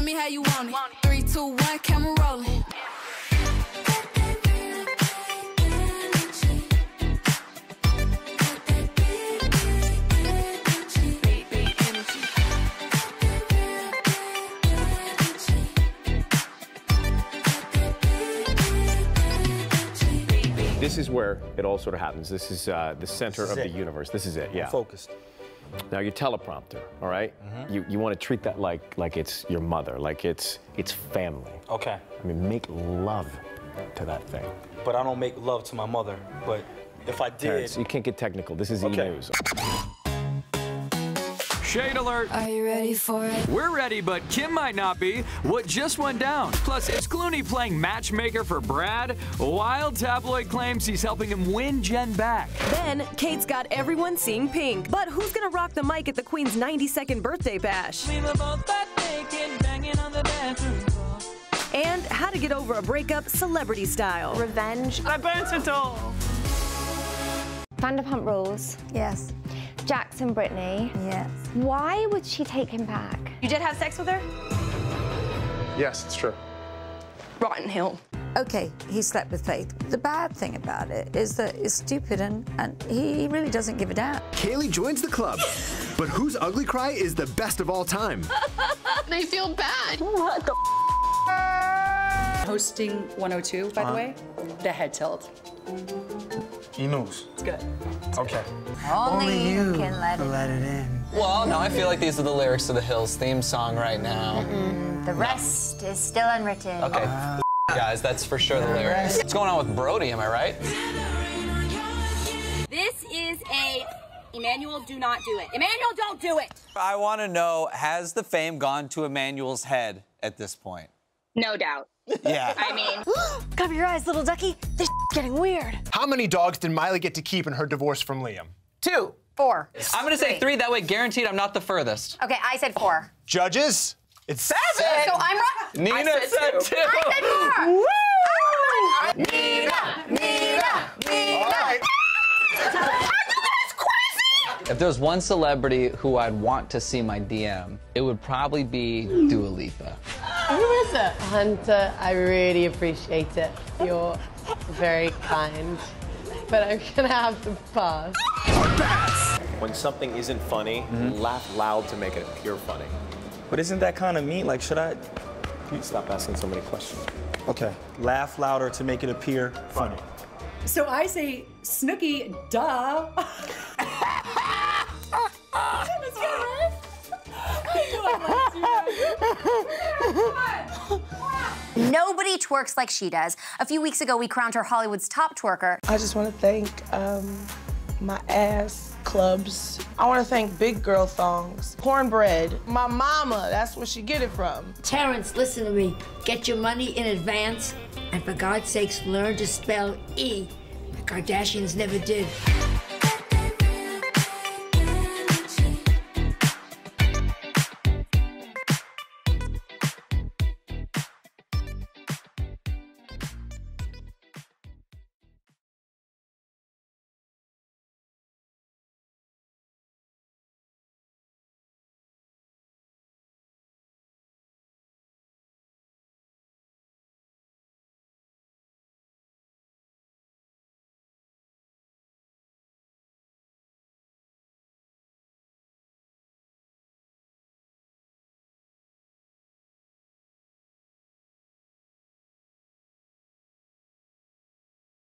me how you want it. 3, 2, 1, camera rolling. This is where it all sort of happens. This is the center of the universe. This is it, yeah. I'm focused. Now your teleprompter, all right? You want to treat that like it's your mother, like it's family. Okay. I mean, make love to that thing. But I don't make love to my mother. But if I did... Terrence, you can't get technical. This is E-News. Shade alert. Are you ready for it? We're ready, but Kim might not be. What just went down? Plus, is Clooney playing matchmaker for Brad? Wild tabloid claims he's helping him win Jen back. Then, Kate's got everyone seeing pink. But who's gonna rock the mic at the Queen's 92nd birthday bash? We were both butt naked, banging on the bathroom floor. And how to get over a breakup celebrity style. Revenge. I burnt it all. Vanderpump Rules. Yes. Jackson Brittany. Yes. Why would she take him back? You did have sex with her? Yes, it's true. Rotten Hill. Okay, he slept with Faith. The bad thing about it is that it's stupid and he really doesn't give a damn. Kaylee joins the club, but whose ugly cry is the best of all time? They feel bad. What the Hosting 102, by the way, the head tilt. E-News. It's good. Okay. Only you can let it in. Well, no, I feel like these are the lyrics to the Hills theme song right now. The rest is still unwritten. Okay, guys, that's for sure the lyrics. What's going on with Brody, am I right? This is a Emmanuel, do not do it. Emmanuel, don't do it! I want to know, has the fame gone to Emmanuel's head at this point? No doubt. Yeah. I mean... Cover your eyes, little ducky. This getting weird. How many dogs did Miley get to keep in her divorce from Liam? 2. 4. I'm going to say 3, that way guaranteed I'm not the furthest. Okay, I said 4. Judges, it's 7! So I'm wrong. Nina said 2. I said 4. Woo! Nina! All right. If there's one celebrity who I'd want to see my DM, it would probably be Dua Lipa. Who is it? Hunter, I really appreciate it. You're very kind. But I'm gonna have to pass. When something isn't funny, laugh loud to make it appear funny. But isn't that kind of mean? Like, should I... Stop asking so many questions. Okay. Laugh louder to make it appear funny. So I say, Snooki, duh. Nobody twerks like she does. A few weeks ago, we crowned her Hollywood's top twerker. I just want to thank my ass clubs. I want to thank Big Girl Thongs, cornbread. My mama, that's where she get it from. Terrence, listen to me. Get your money in advance, and for God's sakes, learn to spell E. The Kardashians never did.